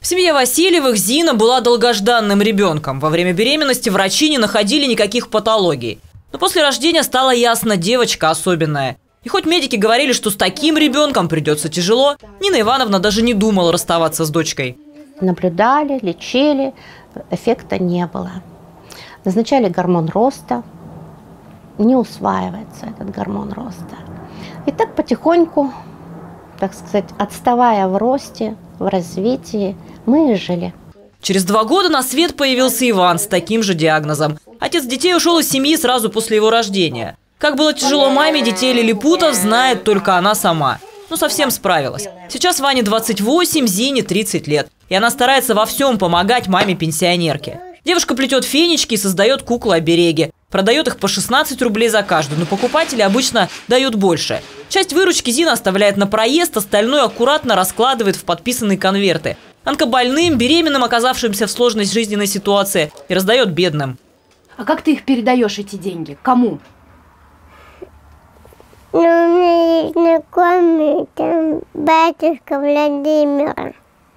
В семье Васильевых Зина была долгожданным ребенком. Во время беременности врачи не находили никаких патологий. Но после рождения стало ясно, девочка особенная. И хоть медики говорили, что с таким ребенком придется тяжело, Нина Ивановна даже не думала расставаться с дочкой. Наблюдали, лечили, эффекта не было. Назначали гормон роста. Не усваивается этот гормон роста. И так потихоньку, так сказать, отставая в росте, в развитии, мы и жили. Через 2 года на свет появился Иван с таким же диагнозом. Отец детей ушел из семьи сразу после его рождения. Как было тяжело маме детей лилипутов, знает только она сама. Но совсем справилась. Сейчас Ване 28, Зине 30 лет. И она старается во всем помогать маме-пенсионерке. Девушка плетет фенечки и создает куклы-обереги. Продает их по 16 рублей за каждую, но покупатели обычно дают больше. Часть выручки Зина оставляет на проезд, остальное аккуратно раскладывает в подписанные конверты. Онкобольным, беременным, оказавшимся в сложной жизненной ситуации, и раздает бедным. А как ты их передаешь, эти деньги? Кому? Ну, у меня есть знакомый, там, батюшка Владимир.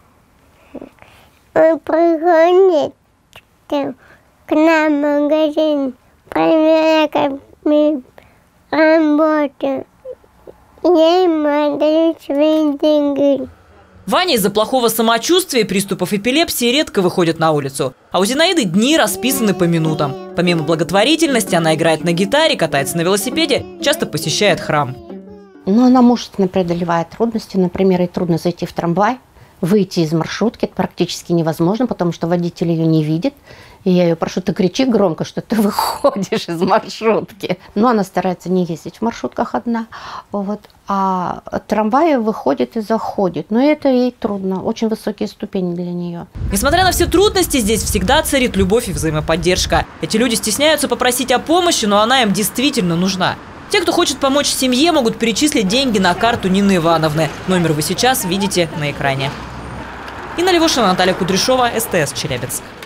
Он приходит там, к нам в магазин, проверяет, как мы работаем. Я ему отдаю свои деньги. Ваня из-за плохого самочувствия и приступов эпилепсии редко выходит на улицу. А у Зинаиды дни расписаны по минутам. Помимо благотворительности, она играет на гитаре, катается на велосипеде, часто посещает храм. Но она мужественно преодолевает трудности. Например, ей трудно зайти в трамвай, выйти из маршрутки. Это практически невозможно, потому что водитель ее не видит. И я ее прошу, ты кричи громко, что ты выходишь из маршрутки. Но она старается не ездить в маршрутках одна. Вот. А трамваи выходит и заходит. Но это ей трудно. Очень высокие ступени для нее. Несмотря на все трудности, здесь всегда царит любовь и взаимоподдержка. Эти люди стесняются попросить о помощи, но она им действительно нужна. Те, кто хочет помочь семье, могут перечислить деньги на карту Нины Ивановны. Номер вы сейчас видите на экране. Инна Левушина, Наталья Кудряшова, СТС, Челябинск.